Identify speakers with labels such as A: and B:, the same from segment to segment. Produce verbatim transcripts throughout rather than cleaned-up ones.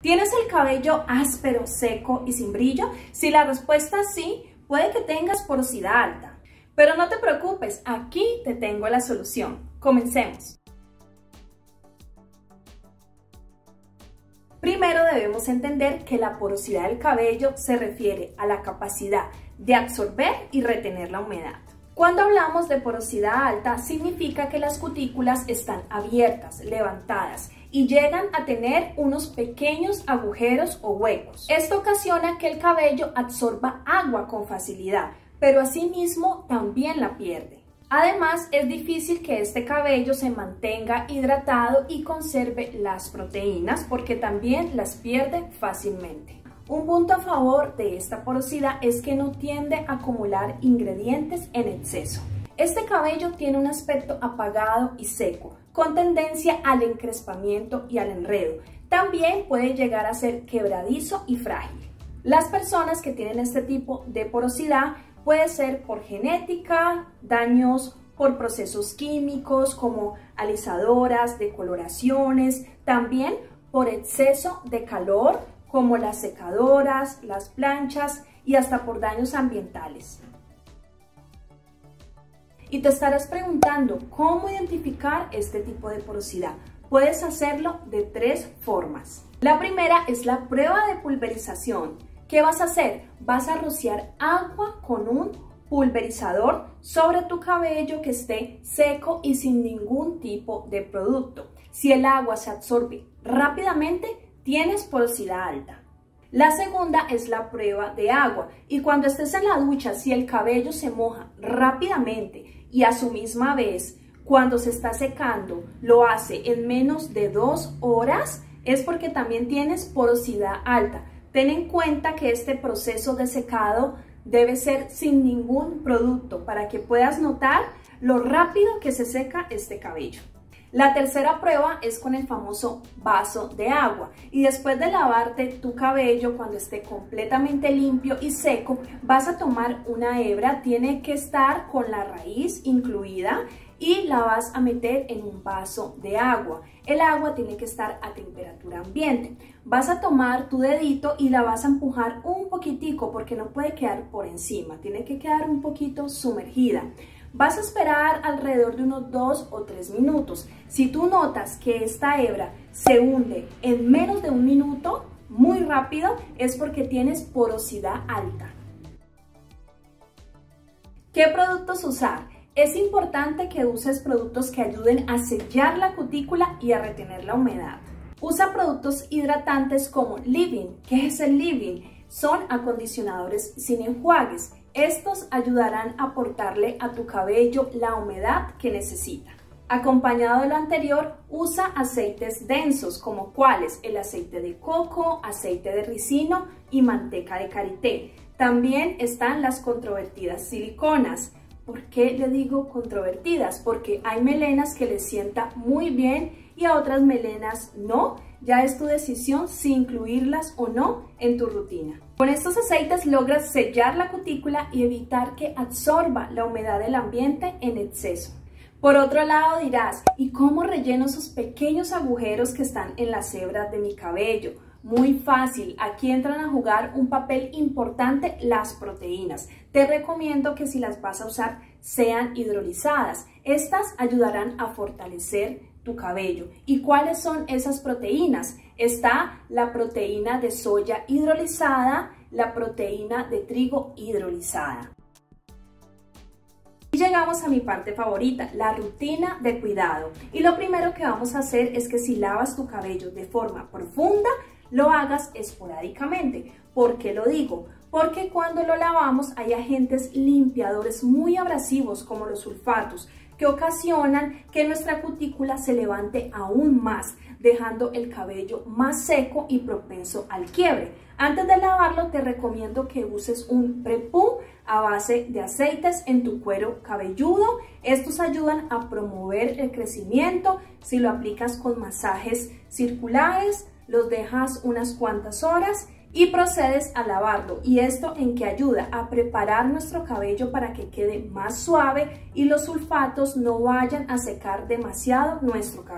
A: ¿Tienes el cabello áspero, seco y sin brillo? Si la respuesta es sí, puede que tengas porosidad alta. Pero no te preocupes, aquí te tengo la solución. Comencemos. Primero debemos entender que la porosidad del cabello se refiere a la capacidad de absorber y retener la humedad. Cuando hablamos de porosidad alta, significa que las cutículas están abiertas, levantadas y llegan a tener unos pequeños agujeros o huecos. Esto ocasiona que el cabello absorba agua con facilidad, pero asimismo también la pierde. Además, es difícil que este cabello se mantenga hidratado y conserve las proteínas porque también las pierde fácilmente. Un punto a favor de esta porosidad es que no tiende a acumular ingredientes en exceso. Este cabello tiene un aspecto apagado y seco, con tendencia al encrespamiento y al enredo. También puede llegar a ser quebradizo y frágil. Las personas que tienen este tipo de porosidad puede ser por genética, daños por procesos químicos como alisadoras, decoloraciones, también por exceso de calor como las secadoras, las planchas y hasta por daños ambientales. Y te estarás preguntando cómo identificar este tipo de porosidad. Puedes hacerlo de tres formas. La primera es la prueba de pulverización. ¿Qué vas a hacer? Vas a rociar agua con un pulverizador sobre tu cabello que esté seco y sin ningún tipo de producto. Si el agua se absorbe rápidamente, tienes porosidad alta. La segunda es la prueba de agua y cuando estés en la ducha, si el cabello se moja rápidamente y a su misma vez cuando se está secando lo hace en menos de dos horas, es porque también tienes porosidad alta. Ten en cuenta que este proceso de secado debe ser sin ningún producto para que puedas notar lo rápido que se seca este cabello. La tercera prueba es con el famoso vaso de agua y después de lavarte tu cabello cuando esté completamente limpio y seco vas a tomar una hebra, tiene que estar con la raíz incluida y la vas a meter en un vaso de agua. El agua tiene que estar a temperatura ambiente. Vas a tomar tu dedito y la vas a empujar un poquitico porque no puede quedar por encima, tiene que quedar un poquito sumergida. Vas a esperar alrededor de unos dos o tres minutos. Si tú notas que esta hebra se hunde en menos de un minuto, muy rápido, es porque tienes porosidad alta. ¿Qué productos usar? Es importante que uses productos que ayuden a sellar la cutícula y a retener la humedad. Usa productos hidratantes como Leave-In. ¿Qué es el Leave-In? Son acondicionadores sin enjuagues. Estos ayudarán a aportarle a tu cabello la humedad que necesita. Acompañado de lo anterior, usa aceites densos como cuáles el aceite de coco, aceite de ricino y manteca de karité. También están las controvertidas siliconas. ¿Por qué le digo controvertidas? Porque hay melenas que les sienta muy bien y a otras melenas no. Ya es tu decisión si incluirlas o no en tu rutina. Con estos aceites logras sellar la cutícula y evitar que absorba la humedad del ambiente en exceso. Por otro lado dirás, ¿y cómo relleno esos pequeños agujeros que están en las hebras de mi cabello? Muy fácil, aquí entran a jugar un papel importante las proteínas. Te recomiendo que si las vas a usar sean hidrolizadas. Estas ayudarán a fortalecer tu cabello. ¿Y cuáles son esas proteínas? Está la proteína de soya hidrolizada, la proteína de trigo hidrolizada. Y llegamos a mi parte favorita, la rutina de cuidado. Y lo primero que vamos a hacer es que si lavas tu cabello de forma profunda, lo hagas esporádicamente. ¿Por qué lo digo? Porque cuando lo lavamos hay agentes limpiadores muy abrasivos como los sulfatos que ocasionan que nuestra cutícula se levante aún más, dejando el cabello más seco y propenso al quiebre. Antes de lavarlo te recomiendo que uses un prepú a base de aceites en tu cuero cabelludo. Estos ayudan a promover el crecimiento. Si lo aplicas con masajes circulares, los dejas unas cuantas horas y procedes a lavarlo. ¿Y esto en qué ayuda? A preparar nuestro cabello para que quede más suave y los sulfatos no vayan a secar demasiado nuestro cabello.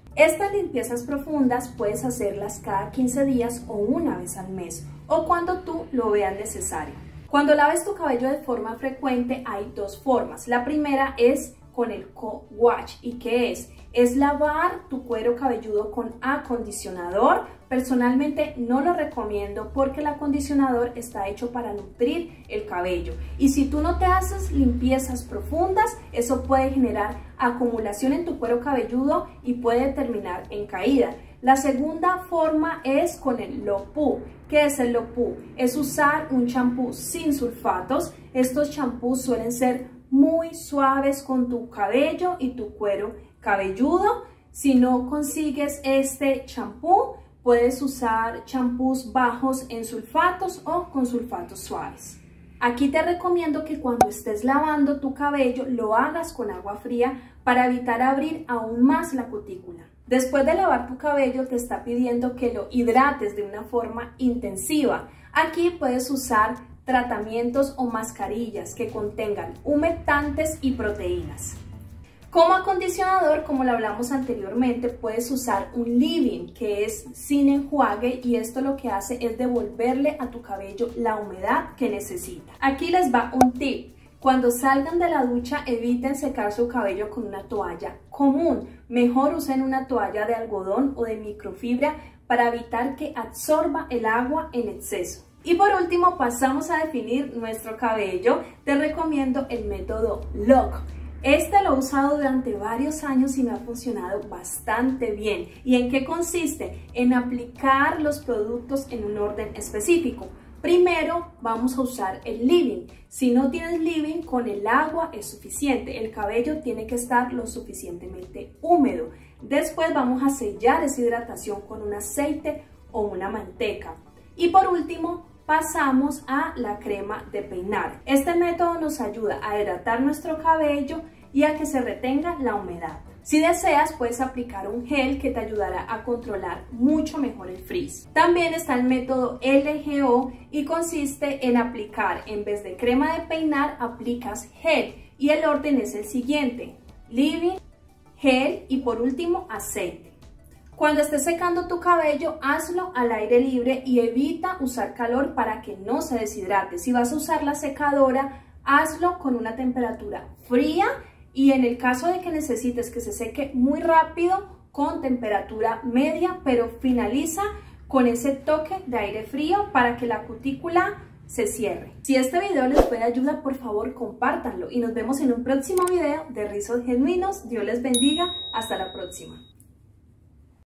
A: Estas limpiezas profundas puedes hacerlas cada quince días o una vez al mes o cuando tú lo veas necesario. Cuando laves tu cabello de forma frecuente hay dos formas. La primera es con el co-wash. ¿Y qué es? Es lavar tu cuero cabelludo con acondicionador. Personalmente no lo recomiendo porque el acondicionador está hecho para nutrir el cabello. Y si tú no te haces limpiezas profundas, eso puede generar acumulación en tu cuero cabelludo y puede terminar en caída. La segunda forma es con el Lo-Poo. ¿Qué es el Lo-Poo? Es usar un champú sin sulfatos. Estos champús suelen ser muy suaves con tu cabello y tu cuero cabelludo. Si no consigues este champú, puedes usar champús bajos en sulfatos o con sulfatos suaves. Aquí te recomiendo que cuando estés lavando tu cabello lo hagas con agua fría para evitar abrir aún más la cutícula. Después de lavar tu cabello te está pidiendo que lo hidrates de una forma intensiva. Aquí puedes usar tratamientos o mascarillas que contengan humectantes y proteínas. Como acondicionador, como lo hablamos anteriormente, puedes usar un leave-in que es sin enjuague y esto lo que hace es devolverle a tu cabello la humedad que necesita. Aquí les va un tip. Cuando salgan de la ducha, eviten secar su cabello con una toalla común. Mejor usen una toalla de algodón o de microfibra para evitar que absorba el agua en exceso. Y por último, pasamos a definir nuestro cabello. Te recomiendo el método Lock. Este lo he usado durante varios años y me ha funcionado bastante bien. ¿Y en qué consiste? En aplicar los productos en un orden específico. Primero vamos a usar el leave-in. Si no tienes leave-in, con el agua es suficiente. El cabello tiene que estar lo suficientemente húmedo. Después vamos a sellar esa hidratación con un aceite o una manteca. Y por último, pasamos a la crema de peinar. Este método nos ayuda a hidratar nuestro cabello y a que se retenga la humedad. Si deseas, puedes aplicar un gel que te ayudará a controlar mucho mejor el frizz. También está el método L G O y consiste en aplicar, en vez de crema de peinar, aplicas gel. Y el orden es el siguiente: leave-in, gel y por último aceite. Cuando estés secando tu cabello, hazlo al aire libre y evita usar calor para que no se deshidrate. Si vas a usar la secadora, hazlo con una temperatura fría y en el caso de que necesites que se seque muy rápido, con temperatura media, pero finaliza con ese toque de aire frío para que la cutícula se cierre. Si este video les fue de ayuda, por favor compártanlo y nos vemos en un próximo video de Rizos Genuinos. Dios les bendiga. Hasta la próxima.